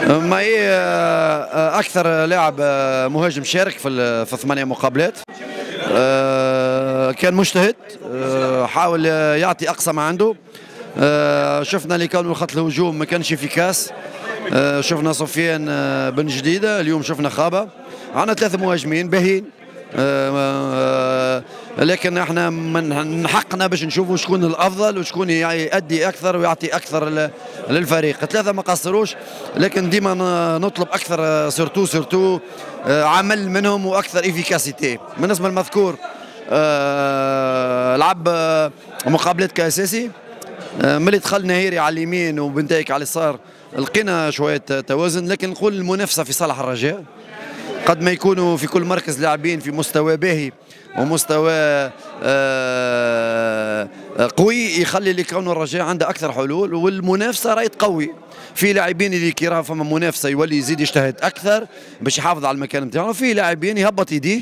معي اكثر لاعب مهاجم شارك في 8 مقابلات. كان مجتهد، حاول يعطي اقصى ما عنده. شفنا اللي كانوا خط الهجوم ما كانش افيكاس. شفنا سفيان بن جديده، اليوم شفنا خابه. عندنا 3 مهاجمين باهين، لكن احنا من حقنا باش نشوفوا شكون الافضل وشكون يؤدي اكثر ويعطي اكثر للفريق. 3 ما قصروش، لكن ديما نطلب اكثر، سورتو عمل منهم واكثر افيكاسيتي. بالنسبه للمذكور لعب مقابلات كاساسي. ملي دخل نهيري على اليمين وبنتايك على اليسار لقينا شويه توازن، لكن نقول المنافسه في صالح الرجاء. قد ما يكونوا في كل مركز لاعبين في مستوى باهي ومستوى قوي، يخلي اللي كونه الرجاء عنده اكثر حلول، والمنافسه راهي تقوي. في لاعبين اللي كي راه فما منافسه يولي يزيد يجتهد اكثر باش يحافظ على المكان نتاعو، في لاعبين يهبط يديه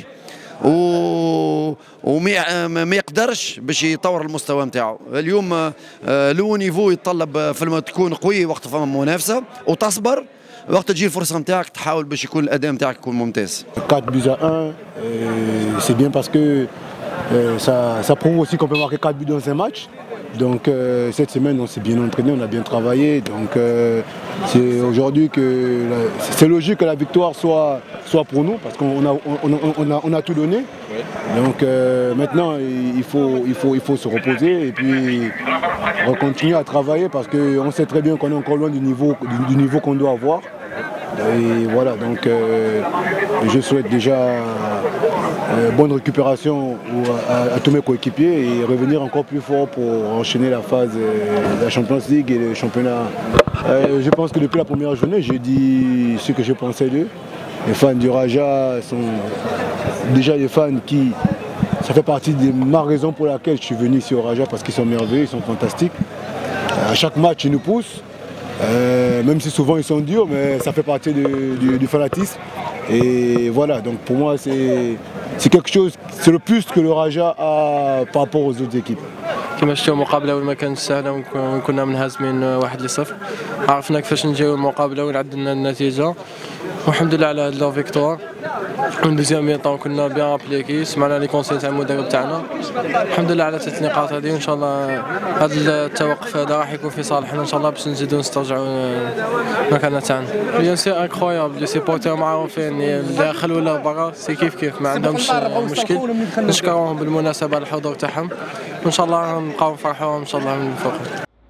وما يقدرش باش يطور المستوى نتاعو. اليوم لو نيفو يتطلب تكون قوي وقت فما منافسه وتصبر، وقت تجي الفرصه نتاعك تحاول باش يكون الاداء نتاعك يكون ممتاز. 4-1, c'est bien parce que ça prouve aussi qu'on peut marquer 4 buts dans un match. Donc cette semaine on s'est bien entraîné, on a bien travaillé. Donc c'est aujourd'hui que c'est logique que la victoire soit pour nous parce qu'on a tout donné. Donc maintenant il faut se reposer et puis continuer à travailler parce qu'on sait très bien qu'on est encore loin du niveau qu'on doit avoir. Et voilà, donc je souhaite déjà bonne récupération à tous mes coéquipiers et revenir encore plus fort pour enchaîner la phase de la Champions League et le championnat. Je pense que depuis la première journée, j'ai dit ce que je pensais d'eux. Les fans du Raja sont déjà des fans qui... Ça fait partie de ma raison pour laquelle je suis venu ici au Raja, parce qu'ils sont merveilleux, ils sont fantastiques. À chaque match, ils nous poussent. Même si souvent ils sont durs, mais ça fait partie du fanatisme. Et voilà, donc pour moi c'est quelque chose, c'est le plus que le Raja a par rapport aux autres équipes. كما شفتوا المقابله اول ما كانت سهله وكنا منهزمين 1-0. عرفنا كيفاش نجيو المقابله ونعدلنا النتيجه والحمد لله على هاد لا فيكتوار. دوزيام ميطون كنا بيان ابليكي، سمعنا لي كونساي تاع المدرب تاعنا. الحمد لله على 3 نقاط هذه، وان شاء الله هذا التوقف هذا راح يكون في صالحنا ان شاء الله باش نزيدو نسترجعوا مكاننا تاعنا. بيان سي انكرويابل، لي سيبورتور معروفين داخل ولا برا سي كيف ما عندهمش مشكل. نشكرهم بالمناسبه على الحضور تاعهم، وان شاء الله نبقاو نفرحوهم ان شاء الله من الفوق.